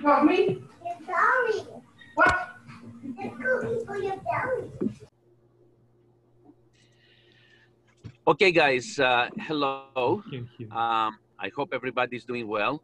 Of me? Your belly. What? The cookie for your belly. Okay, guys, hello. I hope everybody's doing well.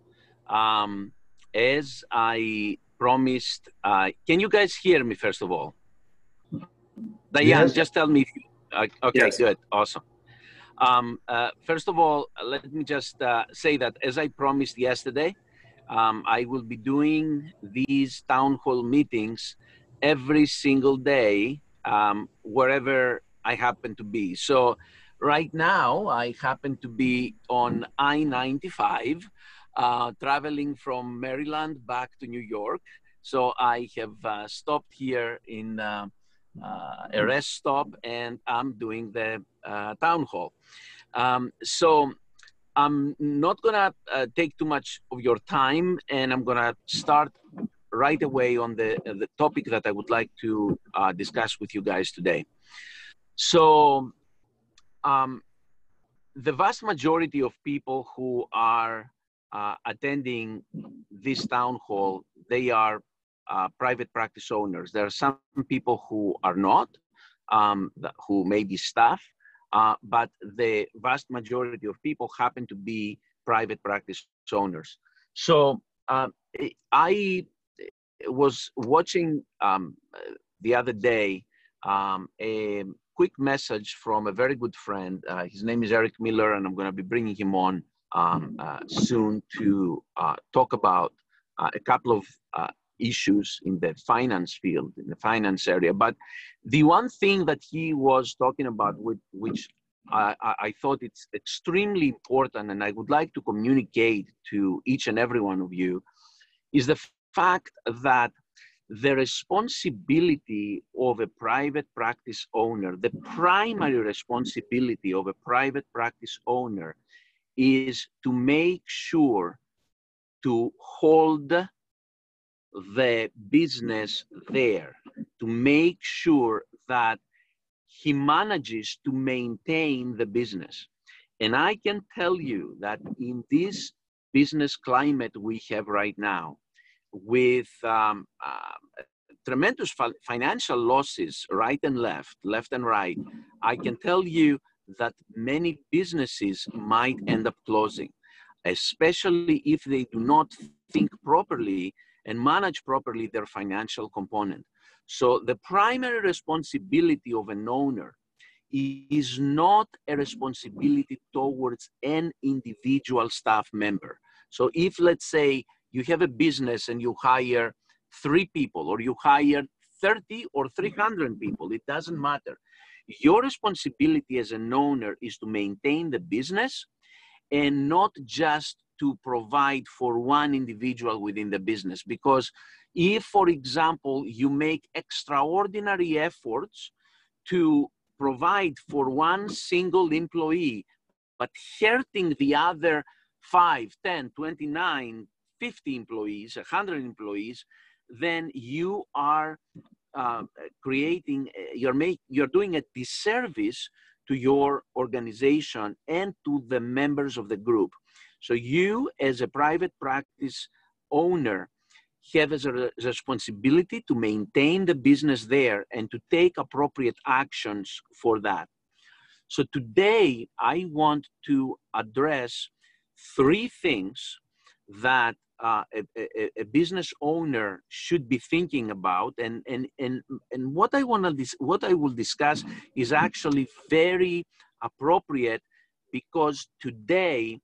As I promised, can you guys hear me first of all? Diane, Yes. just tell me if you, okay, Yes. good, awesome. First of all, let me just say that as I promised yesterday, I will be doing these town hall meetings every single day, wherever I happen to be. So right now, I happen to be on I-95, traveling from Maryland back to New York. So I have stopped here in a rest stop, and I'm doing the town hall. So I'm not gonna take too much of your time, and I'm gonna start right away on the topic that I would like to discuss with you guys today. So the vast majority of people who are attending this town hall, they are private practice owners. There are some people who are not, who may be staff, but the vast majority of people happen to be private practice owners. So I was watching the other day a quick message from a very good friend. His name is Eric Miller, and I'm going to be bringing him on soon to talk about a couple of issues in the finance field, in the finance area. But the one thing that he was talking about, which I thought it's extremely important, and I would like to communicate to each and every one of you, is the fact that the responsibility of a private practice owner, the primary responsibility of a private practice owner, is to make sure to hold the business there, to make sure that he manages to maintain the business. And I can tell you that in this business climate we have right now, with tremendous financial losses right and left and right, I can tell you that many businesses might end up closing, especially if they do not think properly and manage properly their financial component. So the primary responsibility of an owner is not a responsibility towards an individual staff member. So if, let's say, you have a business and you hire 3 people, or you hire 30 or 300 people, it doesn't matter. Your responsibility as an owner is to maintain the business and not just to provide for one individual within the business. Because if, for example, you make extraordinary efforts to provide for one single employee, but hurting the other 5, 10, 29, 50 employees, 100 employees, then you are you're doing a disservice to your organization and to the members of the group. So you, as a private practice owner, have as a responsibility to maintain the business there and to take appropriate actions for that. So today, I want to address 3 things that a business owner should be thinking about, and what I will discuss is actually very appropriate, because today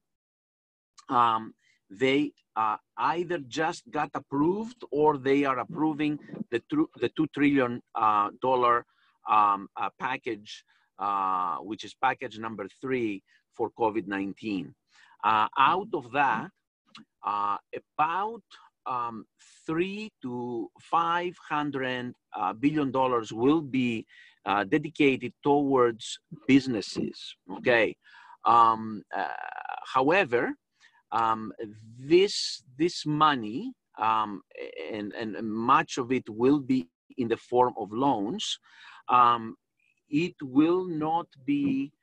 they either just got approved or they are approving the $2 trillion package, which is package number 3 for COVID-19. Out of that, about $300 to $500 billion will be dedicated towards businesses. Okay. However, this money, and much of it will be in the form of loans. It will not be.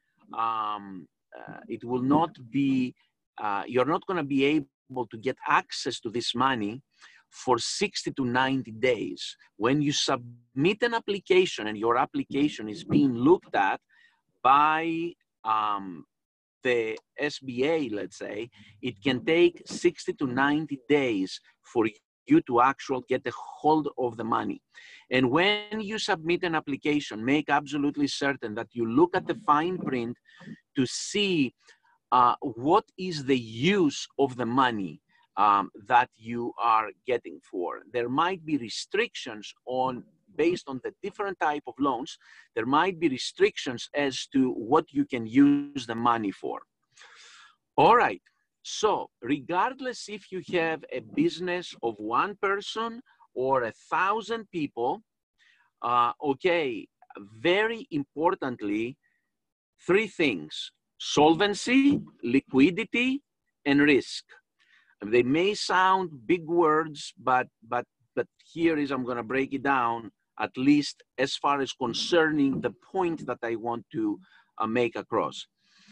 You're not going to be able to get access to this money for 60 to 90 days. When you submit an application and your application is being looked at by the SBA, let's say, it can take 60 to 90 days for you to actually get a hold of the money. And when you submit an application, make absolutely certain that you look at the fine print to see what is the use of the money that you are getting for. There might be restrictions based on the different type of loans. There might be restrictions as to what you can use the money for. All right, so regardless if you have a business of one person or 1,000 people, okay, very importantly, 3 things: solvency, liquidity, and risk. They may sound big words, but here is, I'm gonna break it down, at least as far as concerning the point that I want to make across.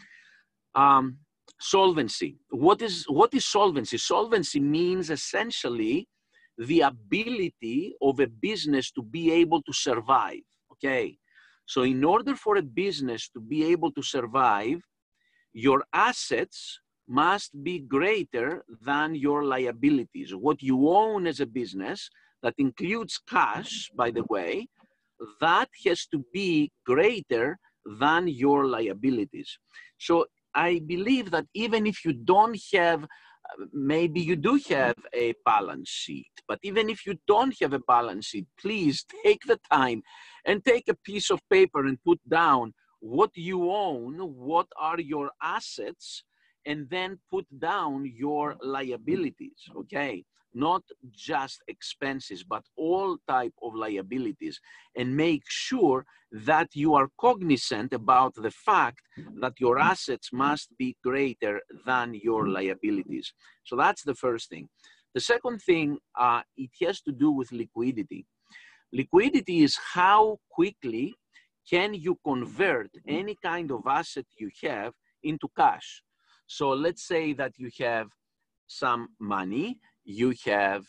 Solvency. What is solvency? Solvency means essentially the ability of a business to be able to survive, okay? So in order for a business to be able to survive, your assets must be greater than your liabilities. What you own as a business, that includes cash, by the way, that has to be greater than your liabilities. So I believe that even if you don't have, maybe you do have a balance sheet, but even if you don't have a balance sheet, please take the time and take a piece of paper and put down what you own, what are your assets, and then put down your liabilities, okay? Not just expenses, but all type of liabilities, and make sure that you are cognizant about the fact that your assets must be greater than your liabilities. So that's the first thing. The second thing, it has to do with liquidity. Liquidity is how quickly can you convert any kind of asset you have into cash. So let's say that you have some money, you have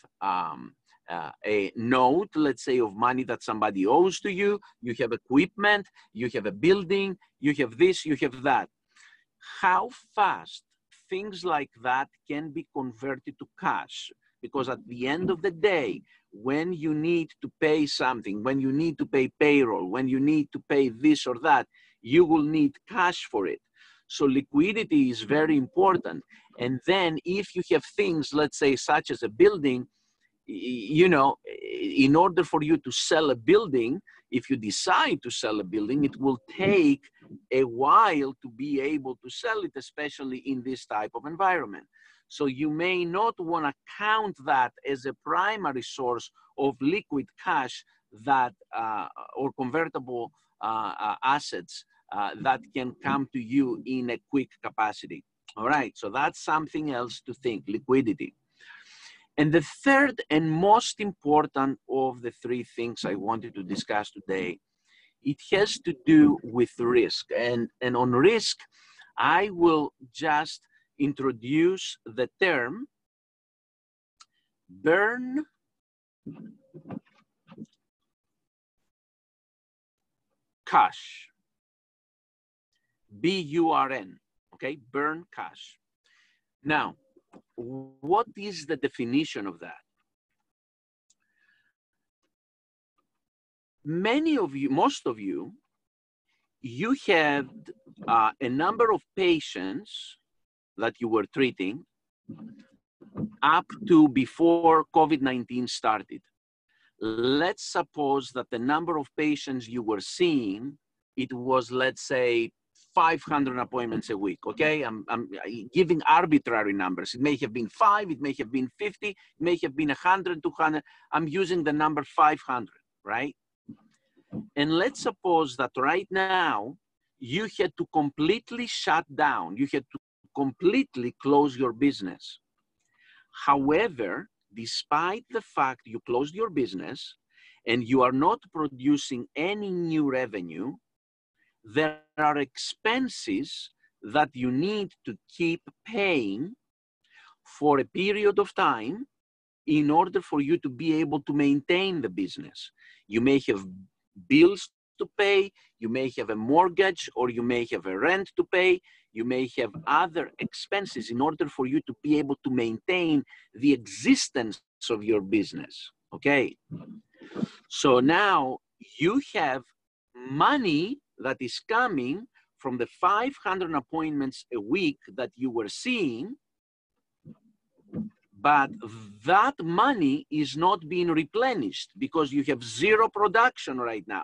a note, let's say, of money that somebody owes to you, you have equipment, you have a building, you have this, you have that. How fast things like that can be converted to cash? Because at the end of the day, when you need to pay something, when you need to pay payroll, when you need to pay this or that, you will need cash for it. So liquidity is very important. And then if you have things, let's say, such as a building, you know, in order for you to sell a building, if you decide to sell a building, it will take a while to be able to sell it, especially in this type of environment. So you may not want to count that as a primary source of liquid cash that or convertible assets that can come to you in a quick capacity. All right, so that's something else to think, liquidity. And the third and most important of the 3 things I wanted to discuss today, it has to do with risk. And on risk, I will just introduce the term burn cash. B-U-R-N, okay, burn cash. Now, what is the definition of that? Many of you, most of you, you had a number of patients that you were treating up to before COVID-19 started. Let's suppose that the number of patients you were seeing, it was, let's say, 500 appointments a week, okay? I'm giving arbitrary numbers. It may have been 5, it may have been 50, it may have been 100, 200. I'm using the number 500, right? And let's suppose that right now, you had to completely shut down. You had to completely close your business. However, despite the fact you closed your business and you are not producing any new revenue, there are expenses that you need to keep paying for a period of time in order for you to be able to maintain the business. You may have bills to pay, you may have a mortgage, or you may have a rent to pay, you may have other expenses in order for you to be able to maintain the existence of your business, okay? So now you have money that is coming from the 500 appointments a week that you were seeing, but that money is not being replenished because you have zero production right now.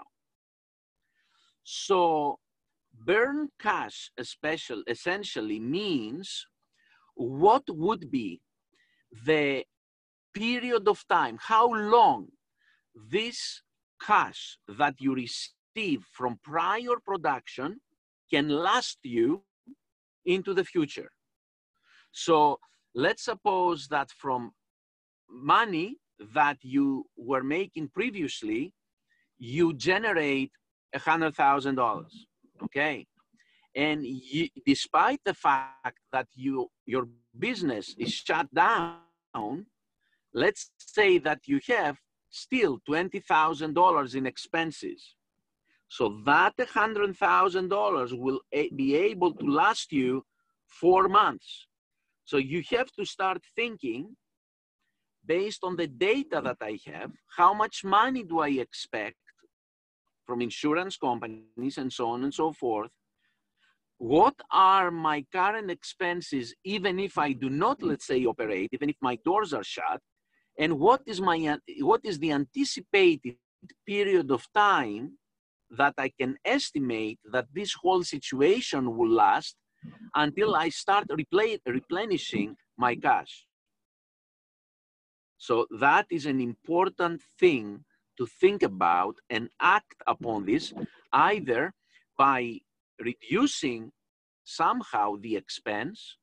So burn cash essentially means what would be the period of time, how long this cash that you receive from prior production can last you into the future. So let's suppose that from money that you were making previously, you generate $100,000, okay? And despite the fact that your business is shut down, let's say that you have still $20,000 in expenses. So that $100,000 will be able to last you 4 months. So you have to start thinking, based on the data that I have, how much money do I expect from insurance companies and so on and so forth? What are my current expenses, even if I do not, let's say, operate, even if my doors are shut? And what is the anticipated period of time that I can estimate that this whole situation will last until I start replenishing my cash? So that is an important thing to think about and act upon this, either by reducing somehow the expense,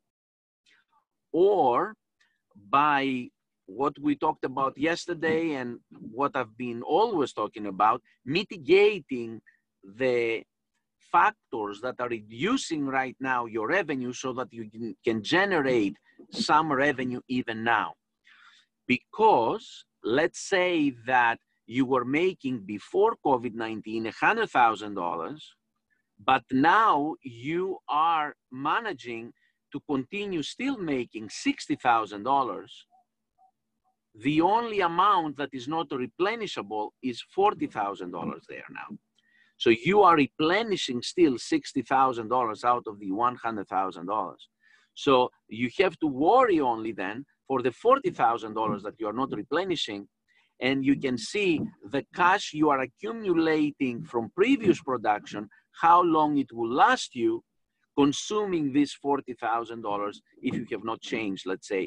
or by what we talked about yesterday and what I've been always talking about, mitigating the factors that are reducing right now your revenue so that you can generate some revenue even now. Because let's say that you were making before COVID-19 $100,000, but now you are managing to continue still making $60,000. The only amount that is not replenishable is $40,000 there now. So you are replenishing still $60,000 out of the $100,000. So you have to worry only then for the $40,000 that you are not replenishing, and you can see the cash you are accumulating from previous production, how long it will last you consuming this $40,000 if you have not changed, let's say,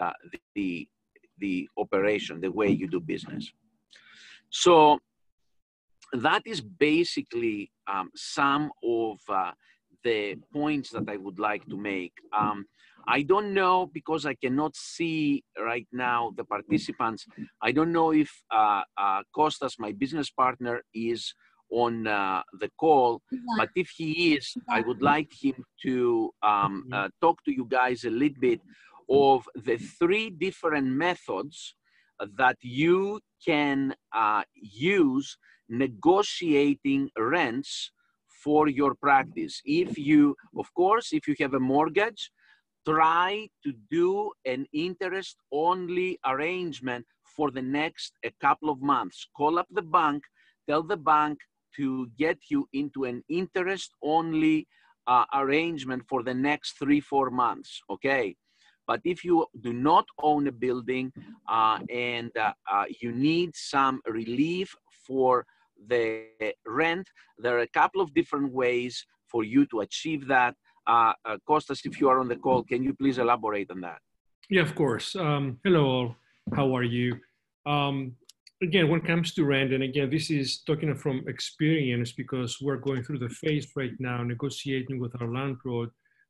the operation, the way you do business. So that is basically some of the points that I would like to make. I don't know, because I cannot see right now the participants. I don't know if Kostas, my business partner, is on the call, but if he is, I would like him to talk to you guys a little bit of the 3 different methods that you can use negotiating rents for your practice. If you, of course, if you have a mortgage, try to do an interest-only arrangement for the next couple of months. Call up the bank, tell the bank to get you into an interest-only arrangement for the next 3-4 months, okay? But if you do not own a building and you need some relief for the rent, there are a couple of different ways for you to achieve that. Kostas, if you are on the call, can you please elaborate on that? Yeah, of course. Hello all, how are you? Again, when it comes to rent, and again, this is talking from experience because we're going through the phase right now, negotiating with our landlord,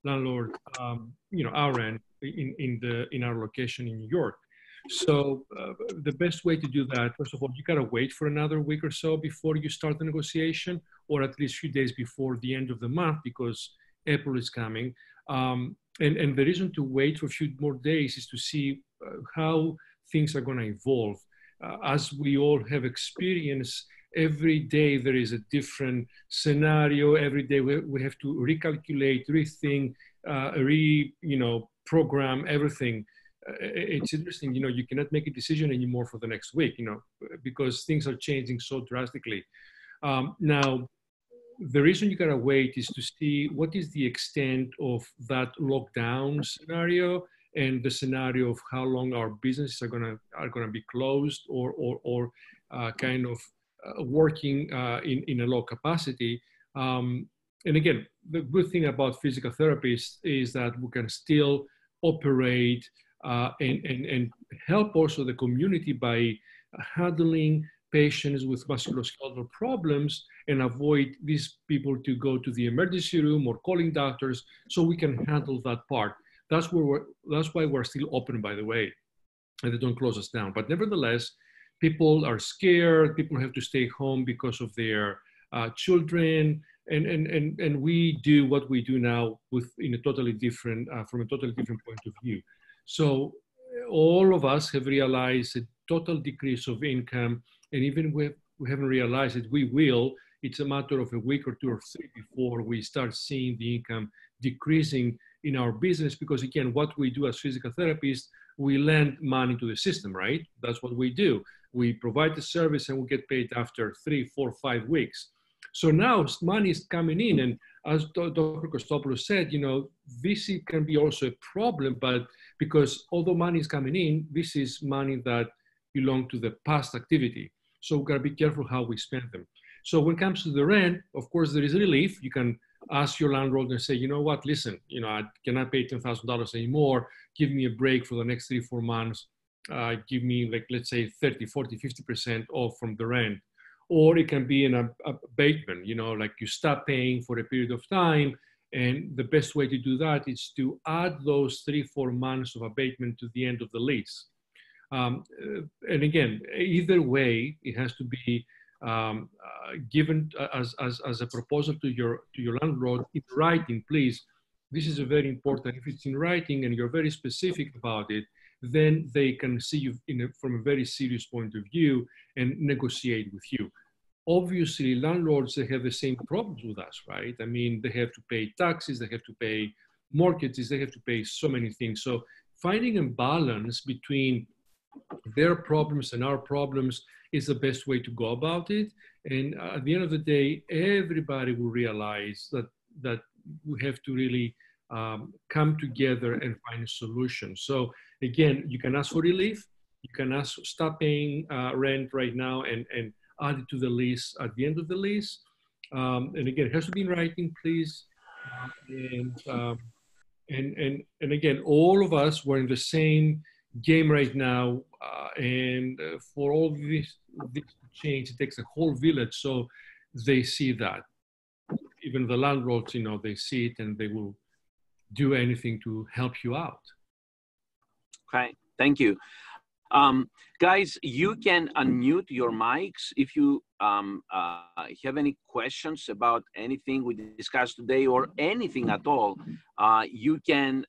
our rent in our location in New York. So the best way to do that, first of all, you gotta wait for another week or so before you start the negotiation, or at least a few days before the end of the month, because April is coming. And the reason to wait for a few more days is to see how things are going to evolve. As we all have experienced, every day there is a different scenario. Every day we have to recalculate, rethink, program everything. It's interesting, you cannot make a decision anymore for the next week, because things are changing so drastically. Now, the reason you gotta wait is to see what is the extent of that lockdown scenario and the scenario of how long our businesses are gonna be closed or kind of working in a low capacity. And again, the good thing about physical therapists is that we can still operate and help also the community by handling patients with musculoskeletal problems and avoid these people to go to the emergency room or calling doctors, so we can handle that part. That's why we're still open, by the way, and they don't close us down. But nevertheless, people are scared. People have to stay home because of their children, and we do what we do now in a totally different, from a totally different point of view. So all of us have realized a total decrease of income, and even we haven't realized it, we will. It's a matter of a week or two or three before we start seeing the income decreasing in our business, because again, what we do as physical therapists, we lend money to the system, right? That's what we do. We provide the service and we get paid after 3, 4, 5 weeks. So now money is coming in, and as Dr. Kostopoulos said, this can be also a problem, but because although money is coming in, this is money that belong to the past activity. So we've got to be careful how we spend them. So when it comes to the rent, of course, there is relief. You can ask your landlord and say, you know what, listen, I cannot pay $10,000 anymore. Give me a break for the next 3, 4 months. Give me, like, let's say 30, 40, 50% off from the rent. Or it can be an abatement, like you stop paying for a period of time. And the best way to do that is to add those 3, 4 months of abatement to the end of the lease. And again, either way, it has to be given as a proposal to your landlord in writing, please. This is a very important. If it's in writing and you're very specific about it, then they can see you from a very serious point of view and negotiate with you. Obviously, landlords, they have the same problems with us, right? I mean, they have to pay taxes, they have to pay mortgages, they have to pay so many things. So finding a balance between their problems and our problems is the best way to go about it. And at the end of the day, everybody will realize that we have to really come together and find a solution. So again, you can ask for relief. You can ask, stop paying rent right now and add it to the lease at the end of the lease. And again, it has to be in writing, please. And again, all of us were in the same game right now. And for all this to change, it takes a whole village. So they see that. Even the landlords, they see it and they will do anything to help you out. Okay, thank you. Guys, you can unmute your mics if you have any questions about anything we discussed today or anything at all. You can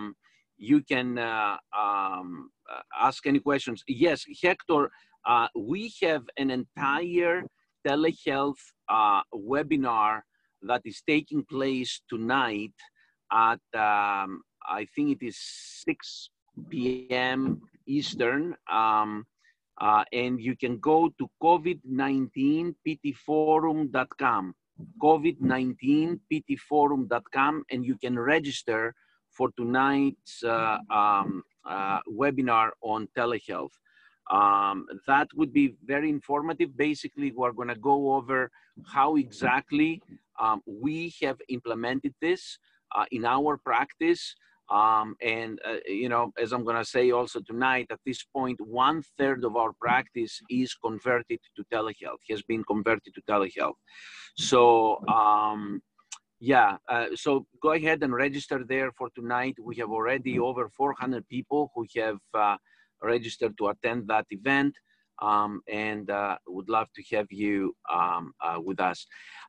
ask any questions. Yes, Hector, we have an entire telehealth webinar that is taking place tonight at, I think it is 6 p.m. Eastern, and you can go to COVID19ptforum.com, COVID19ptforum.com, and you can register for tonight's webinar on telehealth. That would be very informative. Basically, we're going to go over how exactly we have implemented this in our practice. As I'm going to say also tonight, at this point, 1/3 of our practice is converted to telehealth, has been converted to telehealth. So, so go ahead and register there for tonight. We have already over 400 people who have registered to attend that event, and would love to have you with us.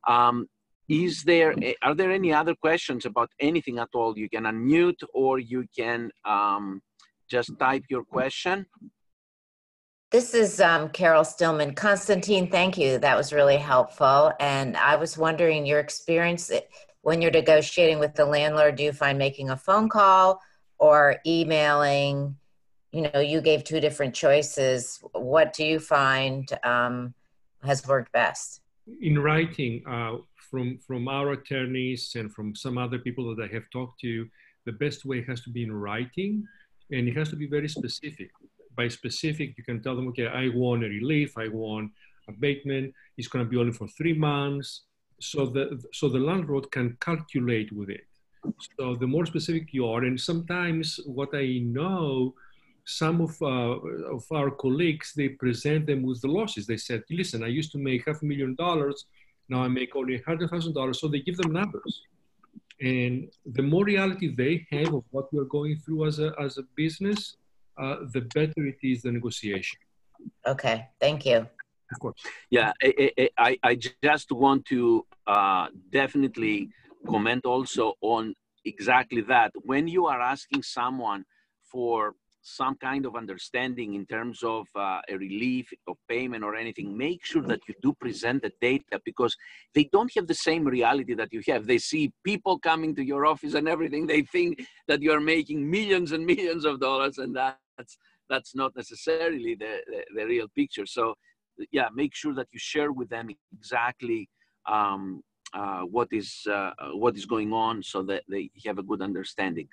Are there any other questions about anything at all? You can unmute or you can just type your question. This is Carol Stillman. Constantine, thank you. That was really helpful. And I was wondering your experience when you're negotiating with the landlord. Do you find making a phone call or emailing? You know, you gave two different choices. What do you find has worked best? In writing, from our attorneys and from some other people that I have talked to, the best way has to be in writing, and it has to be very specific. By specific, you can tell them, okay, I want a relief, I want abatement, it's going to be only for 3 months. So the landlord can calculate with it. So the more specific you are, and sometimes what I know, some of our colleagues, they present them with the losses. They said, listen, I used to make $500,000, now I make only $100,000. So they give them numbers. And the more reality they have of what we're going through as a business, the better it is, the negotiation. Okay, thank you. Of course. Yeah, I just want to definitely comment also on exactly that. When you are asking someone for some kind of understanding in terms of a relief of payment or anything, make sure that you do present the data, because they don't have the same reality that you have. They see people coming to your office and everything. They think that you're making millions and millions of dollars, and that's not necessarily the real picture. So yeah, make sure that you share with them exactly what is going on, so that they have a good understanding.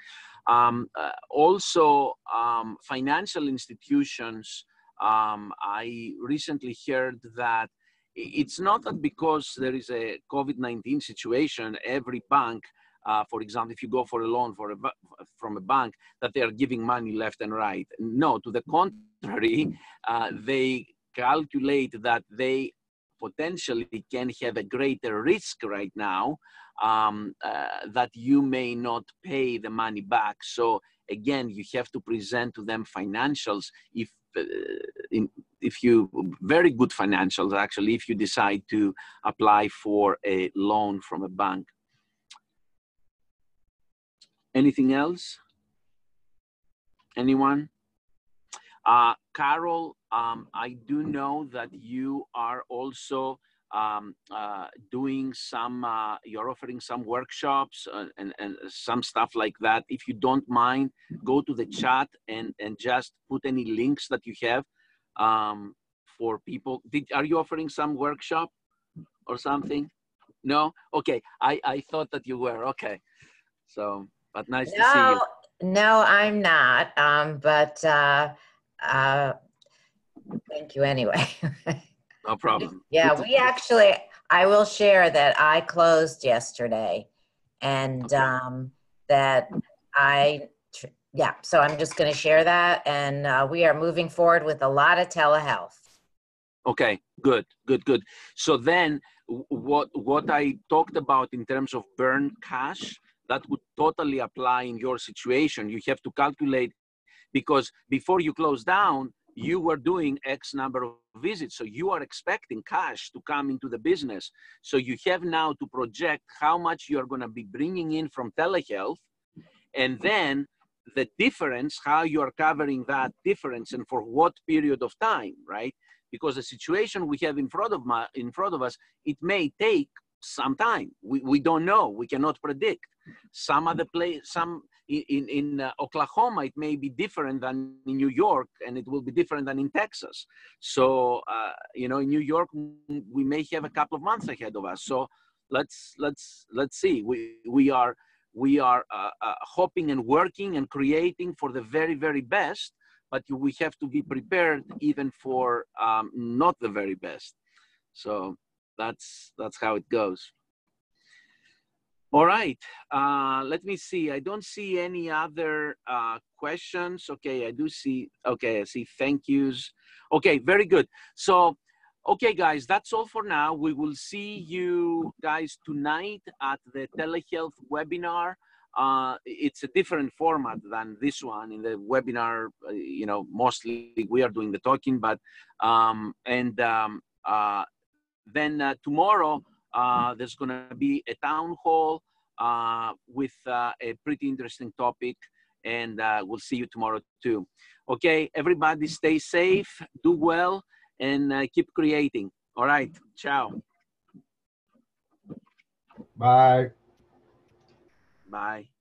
Also, financial institutions, I recently heard that it's not that because there is a COVID-19 situation, every bank, for example, if you go for a loan from a bank, that they are giving money left and right. No, to the contrary, they calculate that they potentially can have a greater risk right now, that you may not pay the money back. So again, you have to present to them financials, if you, very good financials actually, if you decide to apply for a loan from a bank. Anything else? Anyone? Carol, I do know that you are also doing some, you're offering some workshops and some stuff like that. If you don't mind, go to the chat and just put any links that you have for people. Are you offering some workshop or something? No? Okay, I thought that you were. Okay, so, but nice to see you. No, I'm not, but thank you anyway. No problem. Yeah, we actually, I will share that I closed yesterday, and that so I'm just going to share that, and we are moving forward with a lot of telehealth. Okay, good. So then what I talked about in terms of burn cash, that would totally apply in your situation. You have to calculate, because before you close down, you were doing X number of visits. So you are expecting cash to come into the business. So you have now to project how much you're going to be bringing in from telehealth, and then the difference, how you are covering that difference and for what period of time, right? Because the situation we have in front of us, it may take some time. We don't know. We cannot predict. Some other place, in Oklahoma, it may be different than in New York, and it will be different than in Texas. So, in New York, we may have a couple of months ahead of us. So let's see. We are hoping and working and creating for the very, very best, but we have to be prepared even for not the very best. So that's how it goes. All right, let me see. I don't see any other questions. Okay, I do see. Okay, I see thank yous. Okay, very good. So, okay, guys, that's all for now. We will see you guys tonight at the telehealth webinar. It's a different format than this one. In the webinar, mostly we are doing the talking, but then tomorrow, there's going to be a town hall with a pretty interesting topic. and we'll see you tomorrow too. Okay, everybody stay safe, do well, and keep creating. All right, ciao. Bye. Bye.